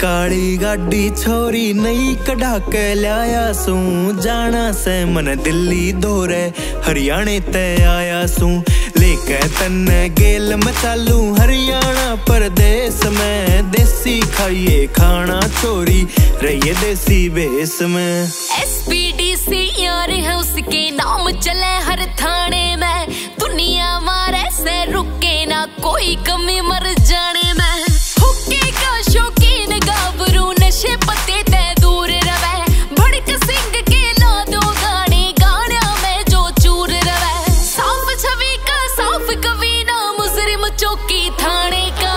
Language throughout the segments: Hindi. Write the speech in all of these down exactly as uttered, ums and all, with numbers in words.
काली गाड़ी छोरी नई कढ़ा के लाया सू, जाना से मन दिल्ली दौरे हरियाणे ते आया सू, लेके तन्ने गेल में चालू हरियाणा परदेश में, देसी खाइए खाना चोरी रहिए देसी बेस में। एसपीडीसी यार है उसके नाम चले हर थाने में, दुनिया मारे से रुके ना कोई कमी मर जाने में, हुक्के का शौकीन गाभरू नशे पत्ते ते दूर रवे, भड़क सिंह के ला दो गाने गाने में जो चूर रवे, साफ छवि का साफ कवि ना मुजरिम चौकी थाने का,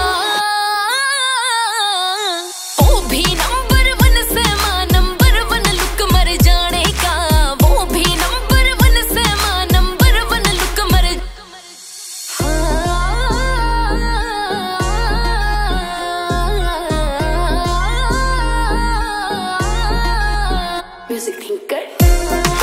वो भी नंबर वन से मां नंबर वन लुक मर जाने का, वो भी नंबर वन से मां नंबर वन लुक मर। Music thinker